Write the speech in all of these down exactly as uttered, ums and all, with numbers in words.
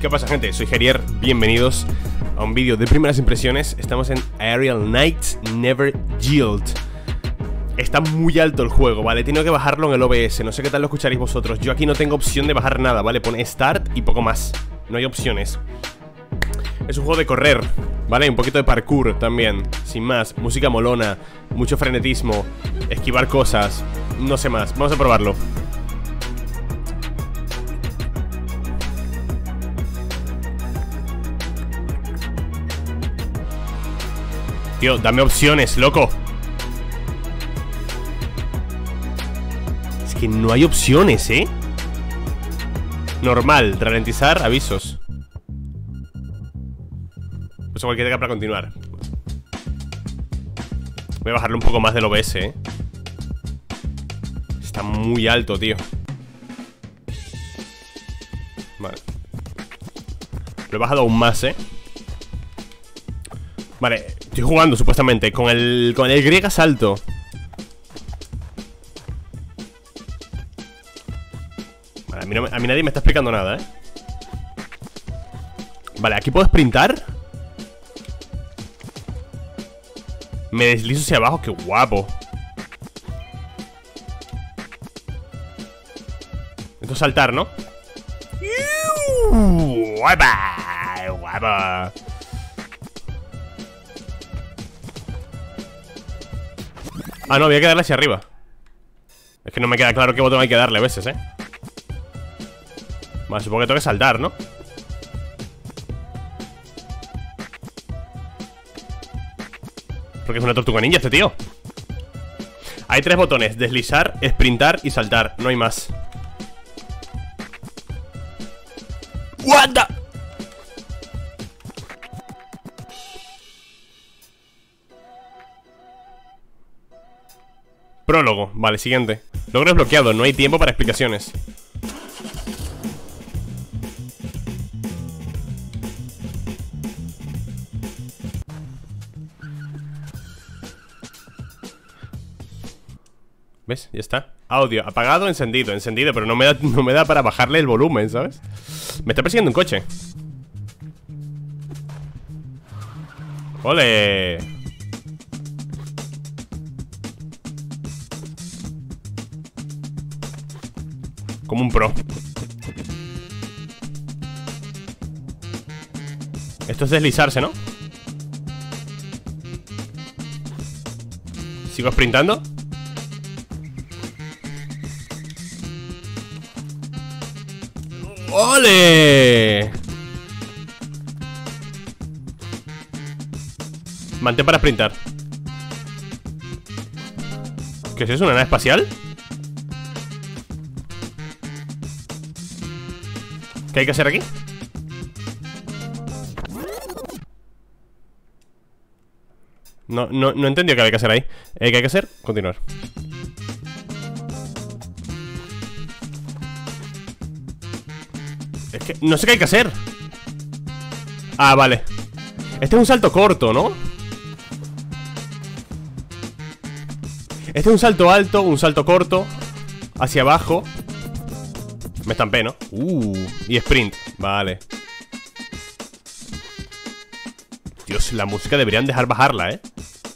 ¿Qué pasa, gente? Soy Gerier, bienvenidos a un vídeo de primeras impresiones. Estamos en Aerial Knights Never Yield. Está muy alto el juego, ¿vale? He tenido que bajarlo en el O B S, no sé qué tal lo escucharéis vosotros. Yo aquí no tengo opción de bajar nada, ¿vale? Pone Start y poco más, no hay opciones. Es un juego de correr, ¿vale? Un poquito de parkour también, sin más. Música molona, mucho frenetismo, esquivar cosas, no sé más. Vamos a probarlo. Tío, dame opciones, loco. Es que no hay opciones, ¿eh? Normal, ralentizar, avisos. Pues cualquier tecla para continuar. Voy a bajarle un poco más del O B S, ¿eh? Está muy alto, tío. Vale. Lo he bajado aún más, ¿eh? Vale, estoy jugando supuestamente con el, con el Y salto. Vale, a mí, no, a mí nadie me está explicando nada, ¿eh? Vale, aquí puedo sprintar. Me deslizo hacia abajo, qué guapo. Esto es saltar, ¿no? ¡Guapa! ¡Guapa! Ah, no, había que darle hacia arriba. Es que no me queda claro qué botón hay que darle a veces, ¿eh? Vale, supongo que tengo que saltar, ¿no? Porque es una tortuga ninja este tío. Hay tres botones: deslizar, sprintar y saltar. No hay más. What the... Prólogo, vale, siguiente. Logro desbloqueado, no hay tiempo para explicaciones. ¿Ves? Ya está. Audio, apagado, encendido, encendido. Pero no me da, no me da para bajarle el volumen, ¿sabes? Me está persiguiendo un coche. ¡Ole! Como un pro. Esto es deslizarse, ¿no? ¿Sigo sprintando? ¡Ole! Mantén para sprintar. ¿Qué es eso? ¿Una nave espacial? ¿Qué hay que hacer aquí? No, no, no he entendido qué hay que hacer ahí. eh, ¿Qué hay que hacer? Continuar. Es que no sé qué hay que hacer. Ah, vale. Este es un salto corto, ¿no? Este es un salto alto, un salto corto. Hacia abajo. Me estampé, ¿no? Uh, y sprint, vale. Dios, la música deberían dejar bajarla, ¿eh?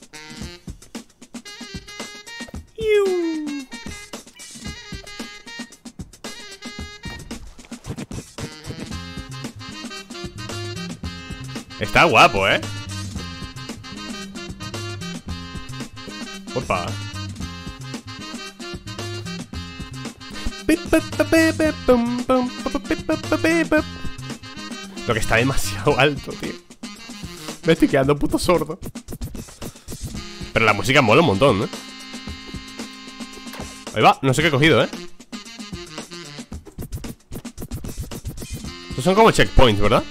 Está guapo, ¿eh? Opa. Lo que está demasiado alto, tío. Me estoy quedando puto sordo. Pero la música mola un montón, ¿eh? Ahí va, no sé qué he cogido, ¿eh? Estos son como checkpoints, ¿verdad?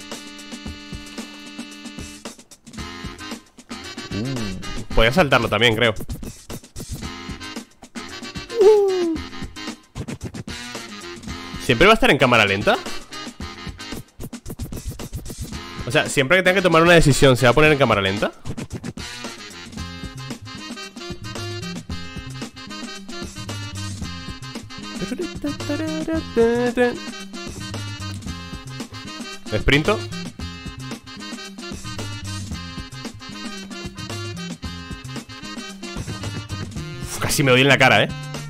Uh, podría saltarlo también, creo. uh. ¿Siempre va a estar en cámara lenta? O sea, siempre que tenga que tomar una decisión, ¿se va a poner en cámara lenta? Sprinto. Uf, casi me doy en la cara, eh.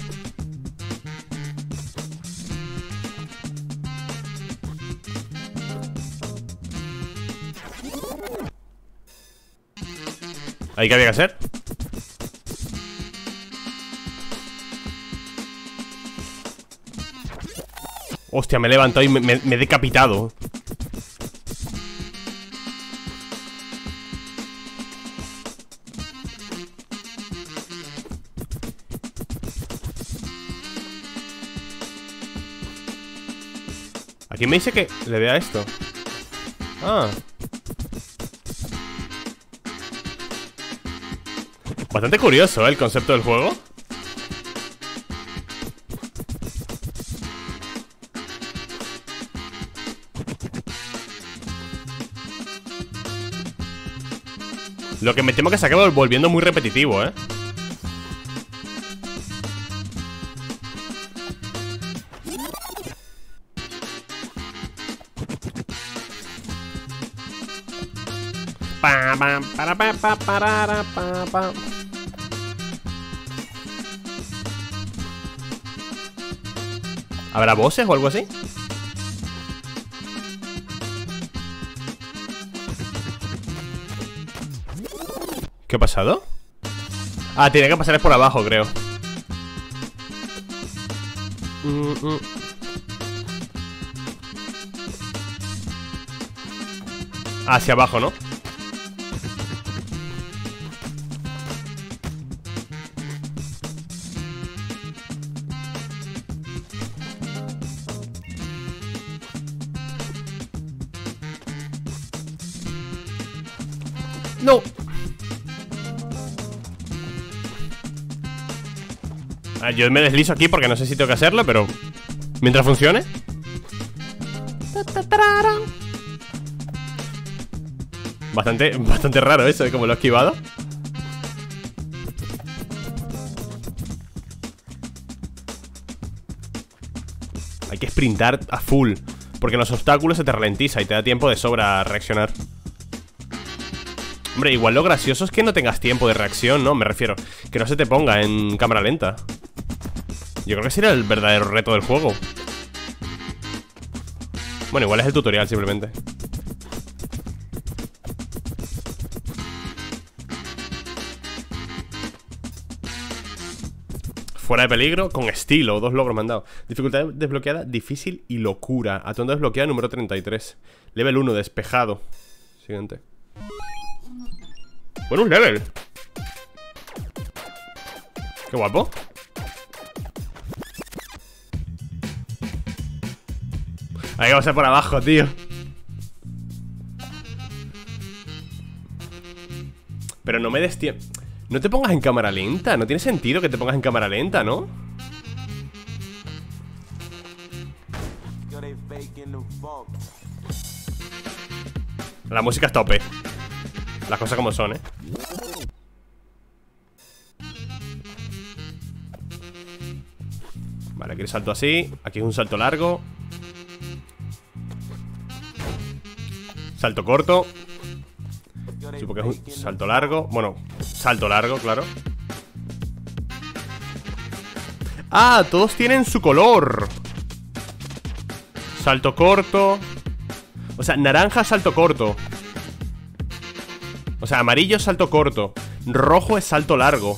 ¿Ahí qué había que hacer? Hostia, me he levantado y me, me, me he decapitado. Aquí me dice que le vea esto. Ah. Bastante curioso, ¿eh? El concepto del juego. Lo que me temo que se acaba volviendo muy repetitivo, ¿eh? Pa, pa, para, pa, pa, parara, pa, pa. ¿Habrá voces o algo así? ¿Qué ha pasado? Ah, tiene que pasar por abajo, creo. Mm, mm. Hacia abajo, ¿no? No. Ah, yo me deslizo aquí porque no sé si tengo que hacerlo, pero mientras funcione. Bastante, bastante raro eso, ¿eh? Como lo he esquivado. Hay que sprintar a full, porque en los obstáculos se te ralentiza y te da tiempo de sobra a reaccionar. Hombre, igual lo gracioso es que no tengas tiempo de reacción, ¿no? Me refiero, que no se te ponga en cámara lenta. Yo creo que sería el verdadero reto del juego. Bueno, igual es el tutorial simplemente. Fuera de peligro, con estilo, dos logros me han dado. Dificultad desbloqueada, difícil y locura. Atuendo desbloqueada, número treinta y tres. Level uno, despejado. Siguiente. Bueno, un level. Qué guapo. Ahí vamos a ir por abajo, tío. Pero no me des tiempo. No te pongas en cámara lenta. No tiene sentido que te pongas en cámara lenta, ¿no? La música está O P. Las cosas como son, ¿eh? Vale, aquí el salto así. Aquí es un salto largo. Salto corto. Supongo que es un salto largo. Bueno, salto largo, claro. Ah, todos tienen su color. Salto corto. O sea, naranja, salto corto. O sea, amarillo es salto corto. Rojo es salto largo.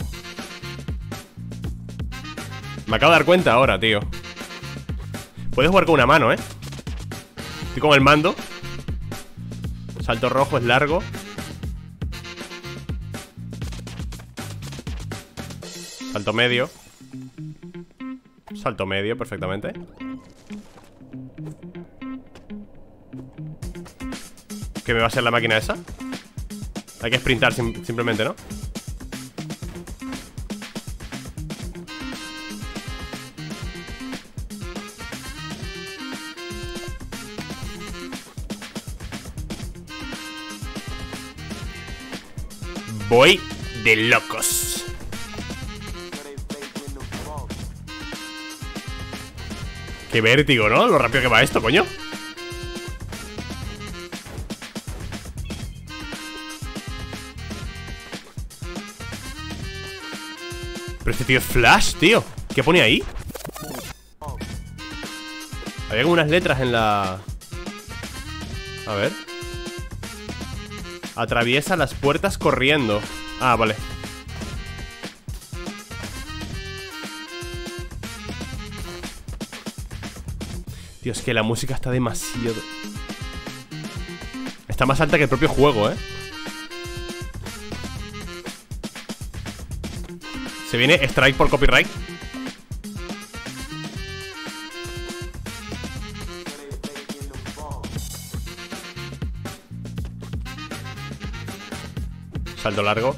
Me acabo de dar cuenta ahora, tío. Puedes jugar con una mano, ¿eh? Estoy con el mando. Salto rojo es largo. Salto medio. Salto medio, perfectamente. ¿Qué me va a hacer la máquina esa? Hay que sprintar sim simplemente, ¿no? Voy de locos. Qué vértigo, ¿no? Lo rápido que va esto, coño. Pero este tío es Flash, tío. ¿Qué pone ahí? Había como unas letras en la... A ver. Atraviesa las puertas corriendo. Ah, vale. Tío, es que la música está demasiado... Está más alta que el propio juego, ¿eh? Se viene strike por copyright. Salto largo.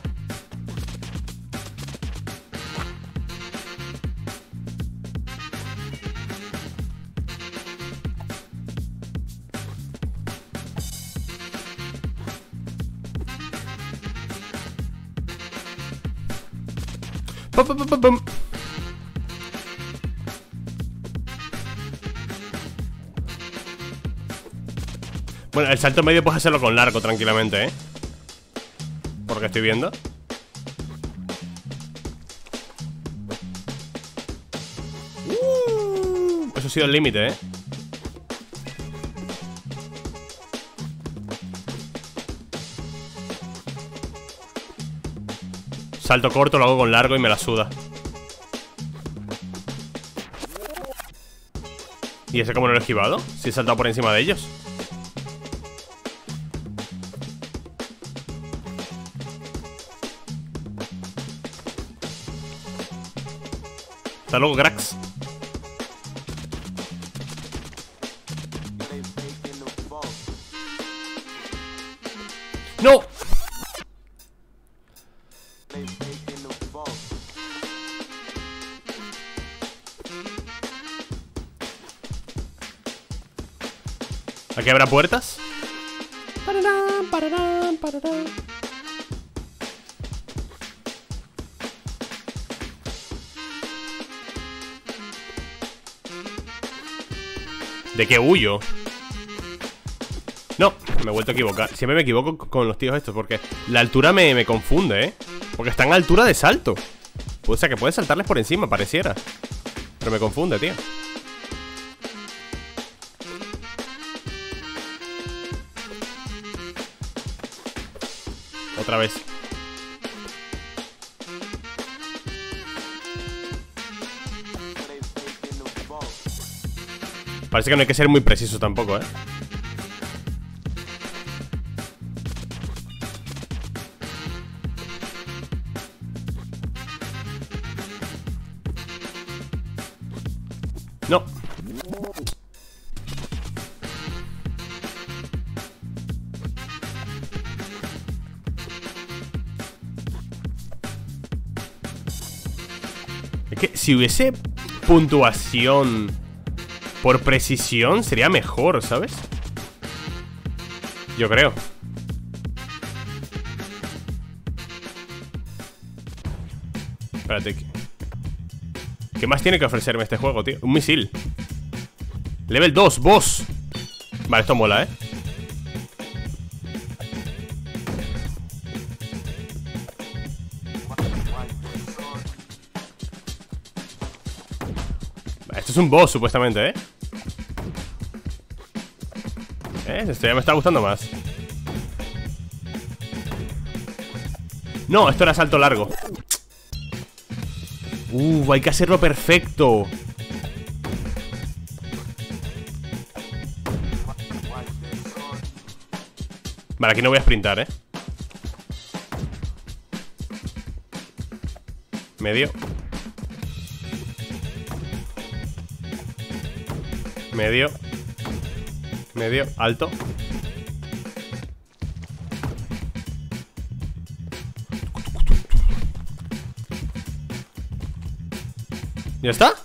Pum, pum, pum, pum. Bueno, el salto medio puedes hacerlo con largo tranquilamente, ¿eh? Porque estoy viendo. uh, Eso ha sido el límite, ¿eh? Salto corto, lo hago con largo y me la suda. ¿Y ese cómo no lo he esquivado? Si he saltado por encima de ellos. Hasta luego, cracks. ¡No! ¿Aquí habrá puertas? Pararán, pararán, pararán. ¿De qué huyo? No, me he vuelto a equivocar. Siempre me equivoco con los tíos estos porque la altura me, me confunde, ¿eh? Porque están a altura de salto. O sea que puedes saltarles por encima, pareciera. Pero me confunde, tío. Otra vez. Parece que no hay que ser muy preciso tampoco, ¿eh? No. Es que si hubiese puntuación por precisión sería mejor, ¿sabes? Yo creo. Espérate. ¿Qué más tiene que ofrecerme este juego, tío? Un misil. Level dos, boss. Vale, esto mola, ¿eh? Esto es un boss, supuestamente, ¿eh? ¿Eh? Esto ya me está gustando más. No, esto era salto largo. Uh, hay que hacerlo perfecto. Vale, aquí no voy a sprintar, ¿eh? Medio. Medio. Medio, alto. ¿Ya está?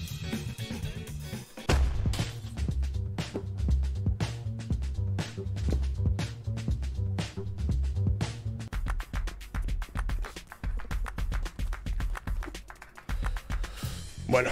Bueno,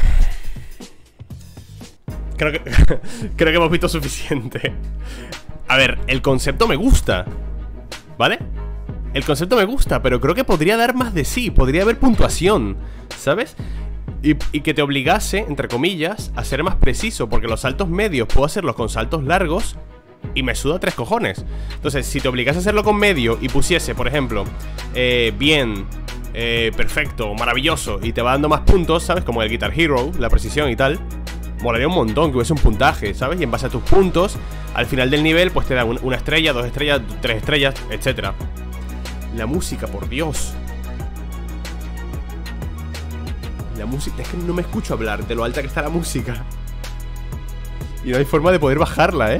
creo que creo que hemos visto suficiente. A ver, el concepto me gusta, ¿vale? El concepto me gusta, pero creo que podría dar más de sí. Podría haber puntuación, ¿sabes? Y, y que te obligase, entre comillas, a ser más preciso. Porque los saltos medios puedo hacerlos con saltos largos y me suda tres cojones. Entonces, si te obligase a hacerlo con medio y pusiese, por ejemplo, eh, bien, eh, perfecto, maravilloso, y te va dando más puntos, ¿sabes? Como el Guitar Hero, la precisión y tal, molaría un montón que hubiese un puntaje, ¿sabes? Y en base a tus puntos, al final del nivel, pues te da un, una estrella, dos estrellas, tres estrellas, etcétera. La música, por Dios. La música, es que no me escucho hablar de lo alta que está la música. Y no hay forma de poder bajarla, ¿eh?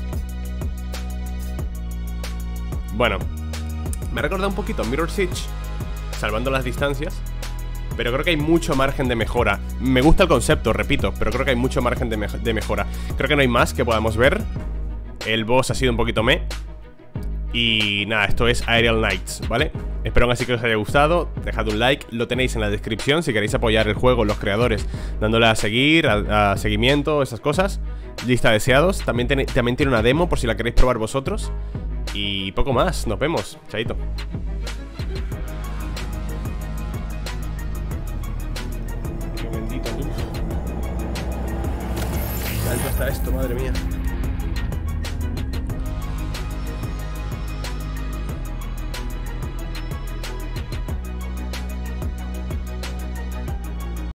Bueno, me ha recordado un poquito a Mirror's Edge, salvando las distancias, pero creo que hay mucho margen de mejora. Me gusta el concepto, repito, pero creo que hay mucho margen de, me de mejora. Creo que no hay más que podamos ver. El boss ha sido un poquito meh. Y nada, esto es Aerial Knights, ¿vale? Espero así que os haya gustado. Dejad un like, lo tenéis en la descripción si queréis apoyar el juego, los creadores, dándole a seguir, a, a seguimiento, esas cosas. Lista de deseados. También, también tiene una demo por si la queréis probar vosotros. Y poco más, nos vemos, chaito. Qué bendito luz. Qué alto está esto, madre mía.